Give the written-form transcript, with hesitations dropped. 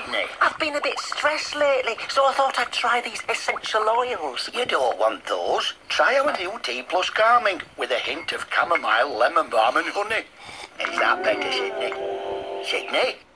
Sydney? I've been a bit stressed lately, so I thought I'd try these essential oils. You don't want those. Try our new Tea Plus Calming with a hint of chamomile, lemon balm and honey. Is that better, Sydney? Sydney?